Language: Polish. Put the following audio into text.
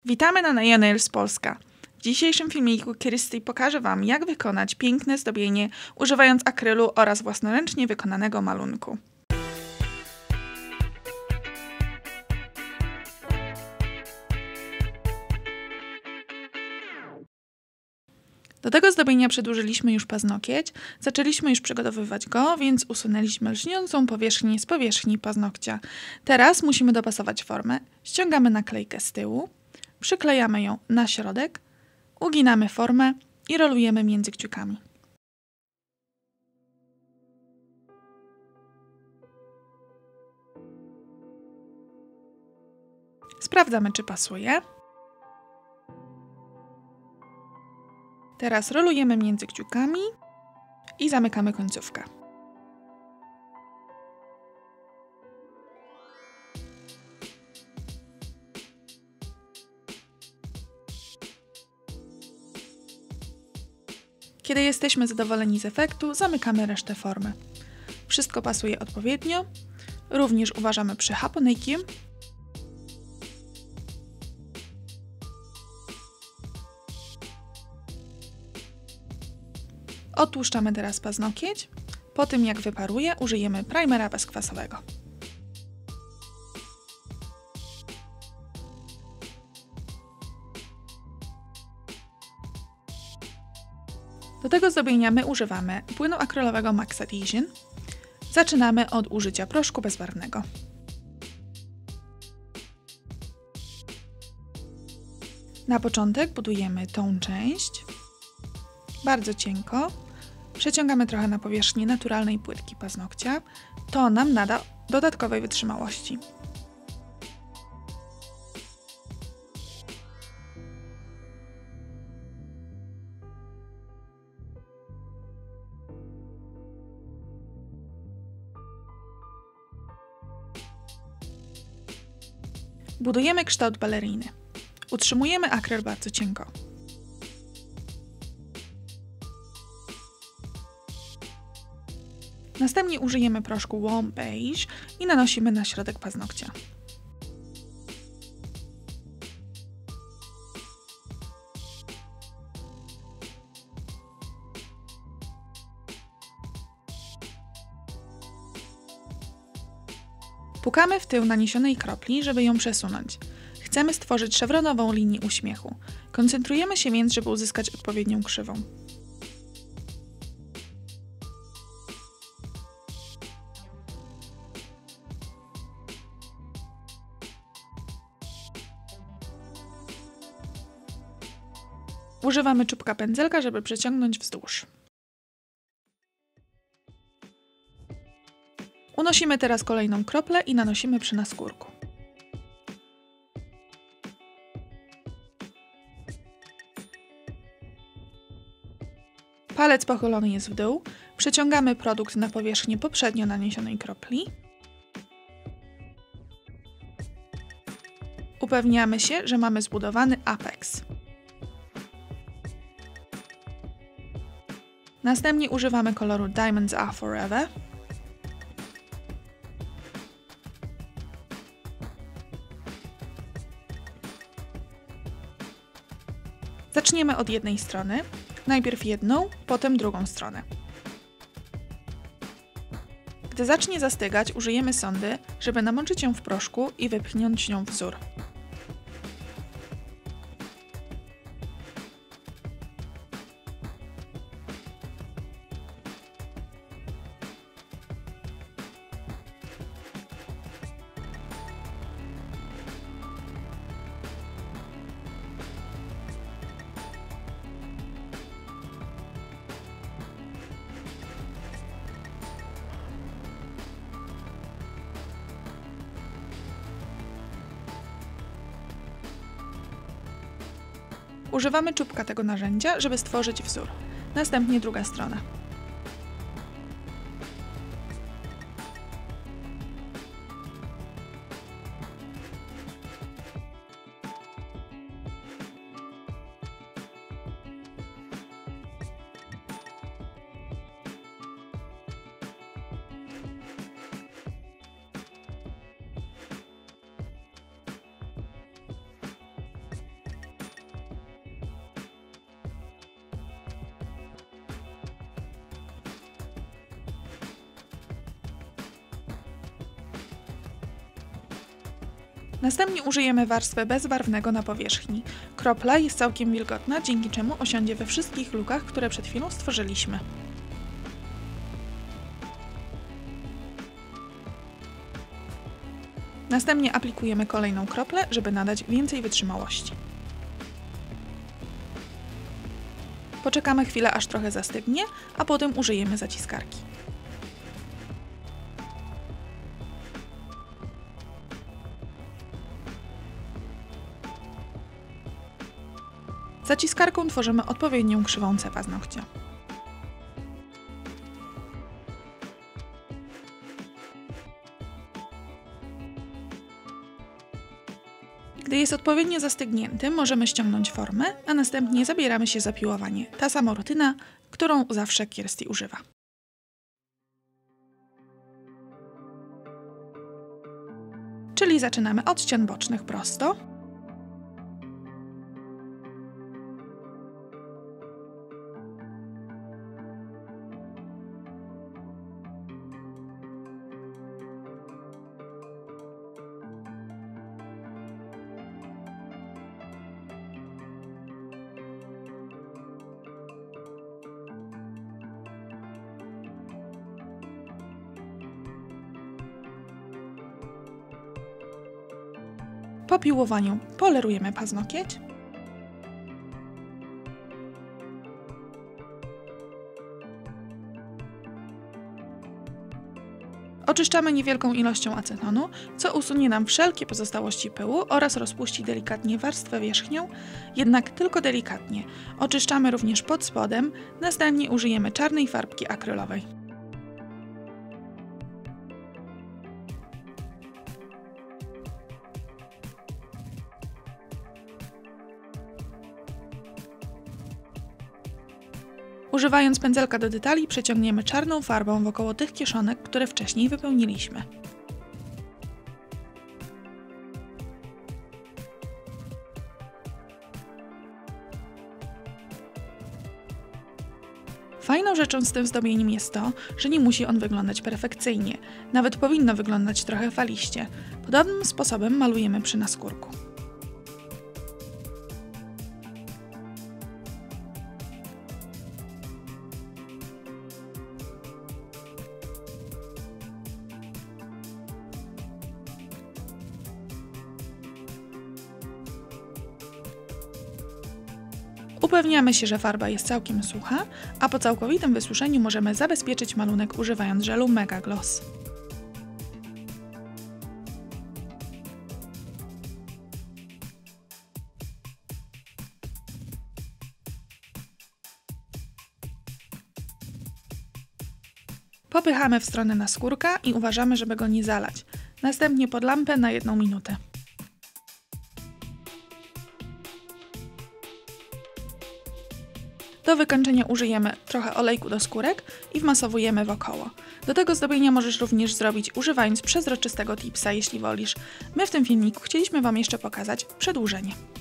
Witamy na Nails Polska. W dzisiejszym filmiku Kirsty pokaże Wam, jak wykonać piękne zdobienie używając akrylu oraz własnoręcznie wykonanego malunku. Do tego zdobienia przedłużyliśmy już paznokieć, zaczęliśmy już przygotowywać go, więc usunęliśmy lśniącą powierzchnię z powierzchni paznokcia. Teraz musimy dopasować formę. Ściągamy naklejkę z tyłu, przyklejamy ją na środek, uginamy formę i rolujemy między kciukami. Sprawdzamy, czy pasuje. Teraz rolujemy między kciukami i zamykamy końcówkę. Kiedy jesteśmy zadowoleni z efektu, zamykamy resztę formy. Wszystko pasuje odpowiednio. Również uważamy przy haponikiem. Odtłuszczamy teraz paznokieć. Po tym jak wyparuje, użyjemy primera bezkwasowego. Do tego zdobienia my używamy płynu akrylowego Max Adhesion. Zaczynamy od użycia proszku bezbarwnego. Na początek budujemy tą część. Bardzo cienko. Przeciągamy trochę na powierzchni naturalnej płytki paznokcia. To nam nada dodatkowej wytrzymałości. Budujemy kształt baleriny. Utrzymujemy akryl bardzo cienko. Następnie użyjemy proszku Warm Beige i nanosimy na środek paznokcia. Pukamy w tył naniesionej kropli, żeby ją przesunąć. Chcemy stworzyć szewronową linię uśmiechu. Koncentrujemy się więc, żeby uzyskać odpowiednią krzywą. Używamy czubka pędzelka, żeby przeciągnąć wzdłuż. Unosimy teraz kolejną kroplę i nanosimy przy naskórku. Palec pochylony jest w dół. Przeciągamy produkt na powierzchnię poprzednio naniesionej kropli. Upewniamy się, że mamy zbudowany apex. Następnie używamy koloru Diamonds Are Forever. Zaczniemy od jednej strony. Najpierw jedną, potem drugą stronę. Gdy zacznie zastygać, użyjemy sondy, żeby namoczyć ją w proszku i wypchnąć nią wzór. Używamy czubka tego narzędzia, żeby stworzyć wzór. Następnie druga strona. Następnie użyjemy warstwy bezbarwnego na powierzchni. Kropla jest całkiem wilgotna, dzięki czemu osiądzie we wszystkich lukach, które przed chwilą stworzyliśmy. Następnie aplikujemy kolejną kroplę, żeby nadać więcej wytrzymałości. Poczekamy chwilę, aż trochę zastygnie, a potem użyjemy zaciskarki. Zaciskarką tworzymy odpowiednią krzywą C paznokcia. Gdy jest odpowiednio zastygnięty, możemy ściągnąć formę, a następnie zabieramy się za piłowanie. Ta sama rutyna, którą zawsze Kirsty używa. Czyli zaczynamy od ścian bocznych prosto. Po piłowaniu polerujemy paznokieć. Oczyszczamy niewielką ilością acetonu, co usunie nam wszelkie pozostałości pyłu oraz rozpuści delikatnie warstwę wierzchnią, jednak tylko delikatnie. Oczyszczamy również pod spodem, następnie użyjemy czarnej farbki akrylowej. Używając pędzelka do detali przeciągniemy czarną farbą wokoło tych kieszonek, które wcześniej wypełniliśmy. Fajną rzeczą z tym zdobieniem jest to, że nie musi on wyglądać perfekcyjnie. Nawet powinno wyglądać trochę faliście. Podobnym sposobem malujemy przy naskórku. Upewniamy się, że farba jest całkiem sucha, a po całkowitym wysuszeniu możemy zabezpieczyć malunek używając żelu Mega Gloss. Popychamy w stronę naskórka i uważamy, żeby go nie zalać. Następnie pod lampę na 1 minutę. Do wykończenia użyjemy trochę olejku do skórek i wmasowujemy wokoło. Do tego zdobienia możesz również zrobić używając przezroczystego tipsa, jeśli wolisz. My w tym filmiku chcieliśmy Wam jeszcze pokazać przedłużenie.